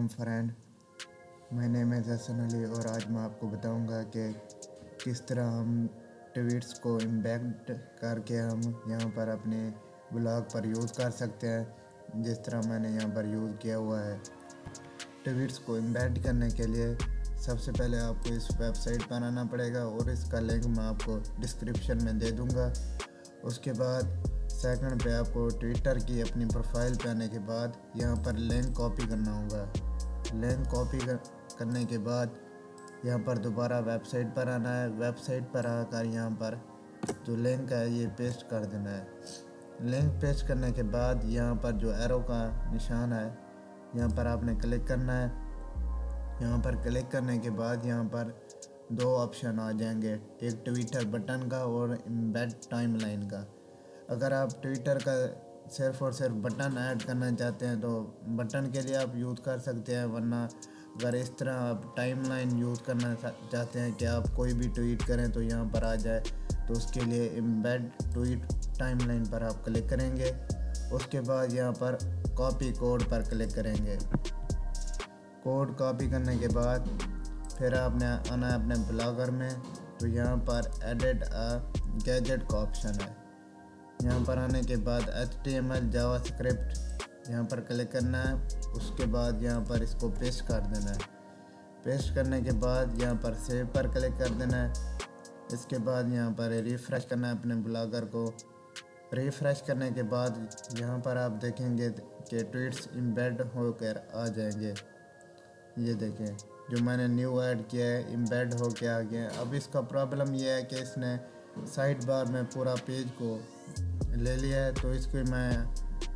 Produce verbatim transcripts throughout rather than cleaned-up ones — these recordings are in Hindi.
Friend, my name is Hasan Ali और आज मैं आपको बताऊंगा कि किस तरह हम ट्वीट्स को इम्बेड करके हम यहाँ पर अपने ब्लॉग पर यूज़ कर सकते हैं, जिस तरह मैंने यहाँ पर यूज़ किया हुआ है। ट्वीट्स को इम्बेड करने के लिए सबसे पहले आपको इस वेबसाइट पर आना पड़ेगा और इसका लिंक मैं आपको डिस्क्रिप्शन में दे दूँगा। उसके बाद सेकंड पे आपको ट्विटर की अपनी प्रोफाइल पे आने के बाद यहाँ पर लिंक कॉपी करना होगा। लिंक कॉपी कर, करने के बाद यहाँ पर दोबारा वेबसाइट पर आना है। वेबसाइट पर आकर यहाँ पर जो लिंक है ये पेस्ट कर देना है। लिंक पेस्ट करने के बाद यहाँ पर जो एरो का निशान है यहाँ पर आपने क्लिक करना है। यहाँ पर क्लिक करने के बाद यहाँ पर दो ऑप्शन आ जाएंगे, एक ट्विटर बटन का और एम्बेड टाइमलाइन का। अगर आप ट्विटर का सिर्फ और सिर्फ बटन ऐड करना चाहते हैं तो बटन के लिए आप यूज़ कर सकते हैं, वरना अगर इस तरह आप टाइमलाइन यूज़ करना चाहते हैं कि आप कोई भी ट्वीट करें तो यहाँ पर आ जाए, तो उसके लिए एम्बेड ट्वीट टाइमलाइन पर आप क्लिक करेंगे। उसके बाद यहाँ पर कॉपी कोड पर क्लिक करेंगे। कोड कॉपी करने के बाद फिर आपने आना है अपने ब्लॉगर में, तो यहाँ पर एडिट अ गैजेट का ऑप्शन है। यहाँ पर आने के बाद H T M L JavaScript यहाँ पर क्लिक करना है। उसके बाद यहाँ पर इसको पेस्ट कर देना है। पेस्ट करने के बाद यहाँ पर सेव पर क्लिक कर देना है। इसके बाद यहाँ पर रिफ़्रेश करना है अपने ब्लॉगर को। रिफ़्रेश करने के बाद यहाँ पर आप देखेंगे कि ट्वीट्स एम्बेड होकर आ जाएंगे। ये देखें, जो मैंने न्यू ऐड किया है एम्बेड हो के आ गया। अब इसका प्रॉब्लम ये है कि इसने साइड बार में पूरा पेज को ले लिया है, तो इसको मैं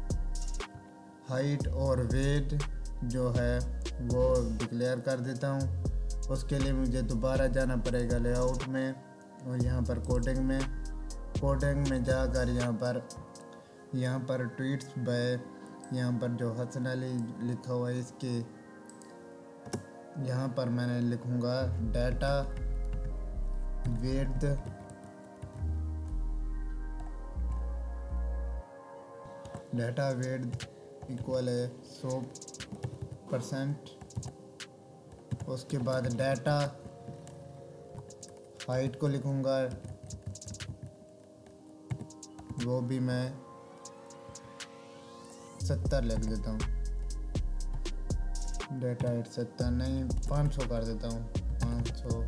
हाइट और वेट जो है वो डिक्लेयर कर देता हूँ। उसके लिए मुझे दोबारा जाना पड़ेगा लेआउट में और यहाँ पर कोडिंग में कोडिंग में जाकर यहाँ पर यहाँ पर ट्वीट्स बाय यहाँ पर जो हसन अली लिखा हुआ है इसके यहाँ पर मैंने लिखूँगा data width data width equal है सौ परसेंट। उसके बाद डाटा हाइट को लिखूँगा, वो भी मैं सत्तर लिख देता हूँ। डाटा हाइट सत्तर नहीं पाँच सौ कर देता हूँ, पाँच सौ।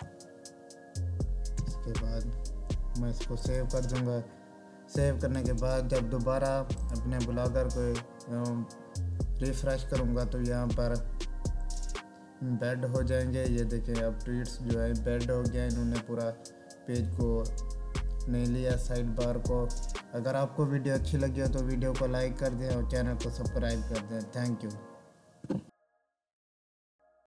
इसके बाद मैं इसको सेव कर दूँगा। सेव करने के बाद जब दोबारा अपने ब्लॉगर को रिफ़्रेश करूँगा तो यहाँ पर बेड हो जाएंगे। ये देखें, अब ट्वीट्स जो है बेड हो गया, इन्होंने पूरा पेज को नहीं लिया साइड बार को। अगर आपको वीडियो अच्छी लगी हो तो वीडियो को लाइक कर दें और चैनल को सब्सक्राइब कर दें। Thank you.